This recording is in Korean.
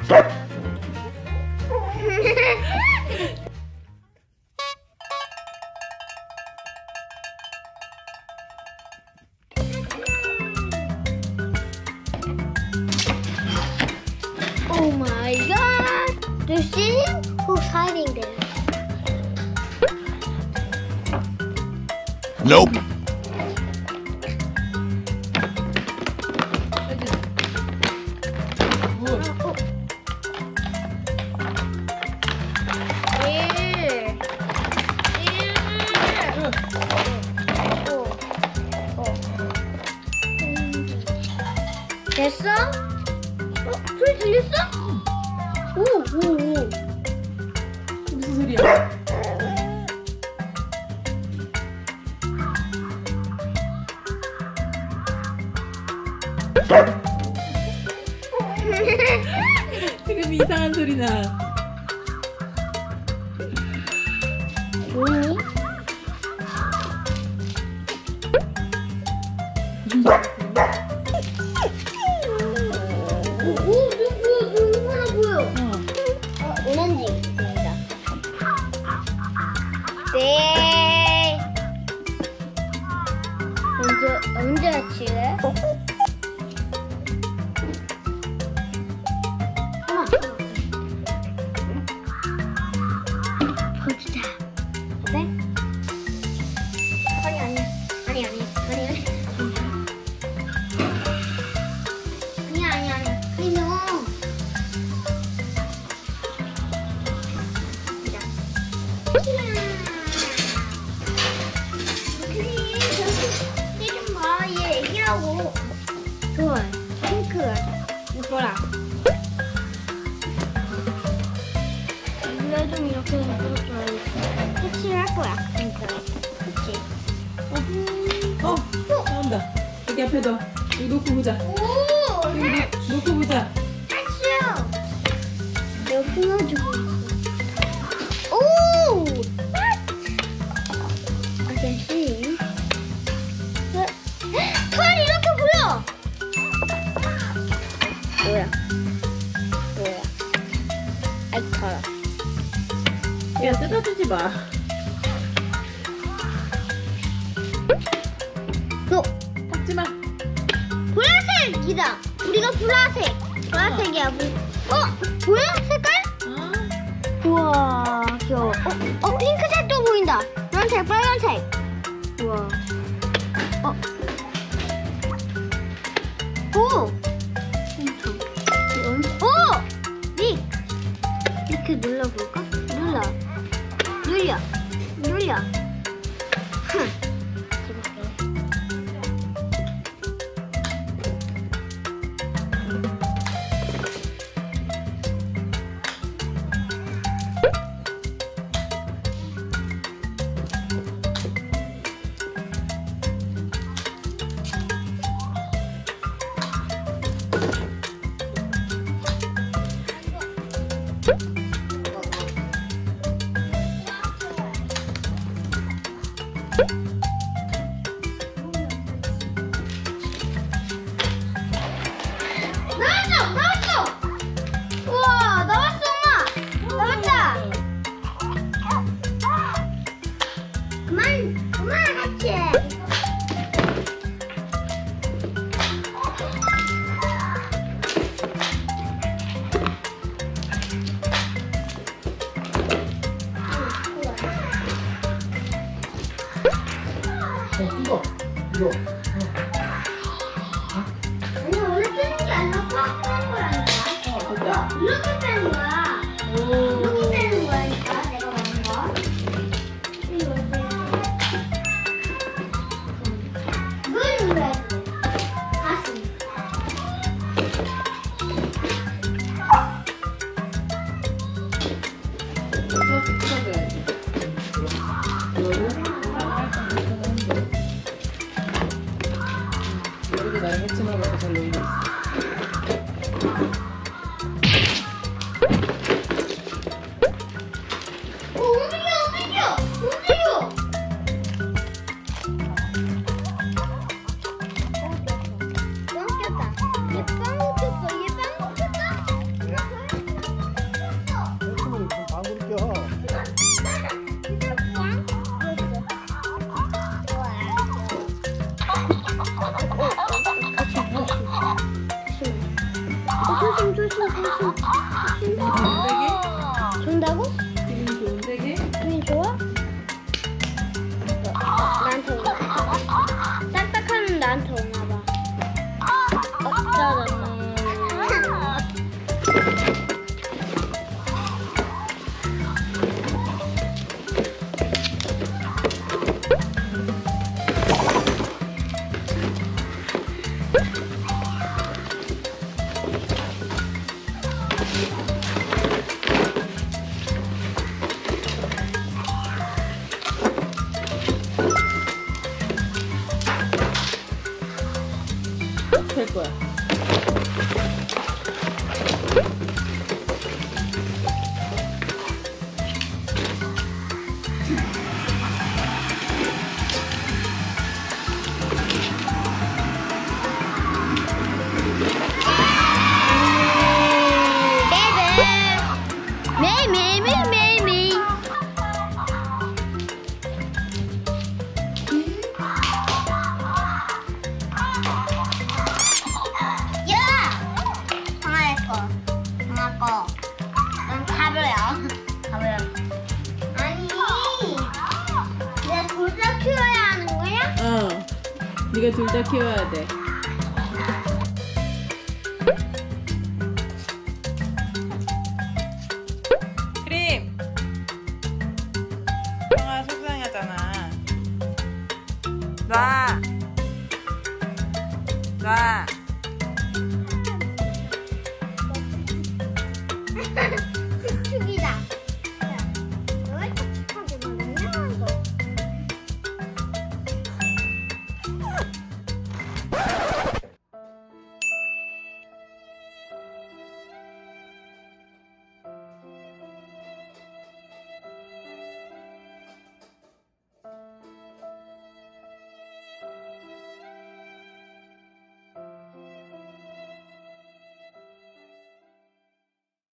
Oh my god! Do you see him? Who's hiding there? Nope. 됐어? 소리 들렸어? 오. 무슨 소리야? 지금 이상한 소리 나. 뭐니? 눈 하나 보여. 오렌지입니다. 네. 언제 아치래? 보자. 네? 아니. 좋아. 핑크. 이거라. 우리가 좀 이렇게 해줘야지. 색칠할 거야. 핑크. 그치? 나온다. 여기 앞에 둬. 여기 놓고 보자. 오! 여기 놓고 보자. 했어요. 내가 끊어주고 있어. 오! 아저씨. 털 이렇게 보여. 뭐야? 아이 털. 야, 뜯어주지 마. 너 닦지 마. 보라색이다. 우리가 보라색이야. 보여? 색깔? 우와, 귀여워. 핑크색도 보인다. 노란색, 빨간색. 우와. 오! 릭! 이렇게 눌러볼까? 눌려. 나왔어! 우와, 나왔어, 엄마! 나왔다! 그만 같이 해. 이거. 아니, 원래 뜨는 게 아니라 꽉 뜨는 거라니까. 보자. 이렇게 뜨는 거야. 이렇게 뜨는 거라니까, 내가 말한 거. 이거 이걸 눌러야지. 다시. 뜯어줘야지. 여기도 나랑 해치마하고 잘 놀고 있어. 움직여! 빵 꼈다. 얘 빵 꼈어. 조심, 조심, 조심. 좋은데게? 준다고? 기분이 좋은데게? 기분 좋아? 나한테 오나? 딱딱하면 나한테 오나봐. 어쩌다. 될 거야. 매일매일매일매일. 야! 강아의 거. 강아 거. 넌 가루야. 가루야. 아니. 내가 둘 다 키워야 하는 거야? 어. 네가 둘 다 키워야 돼. 크림! 형아 속상하잖아. 놔! 놔!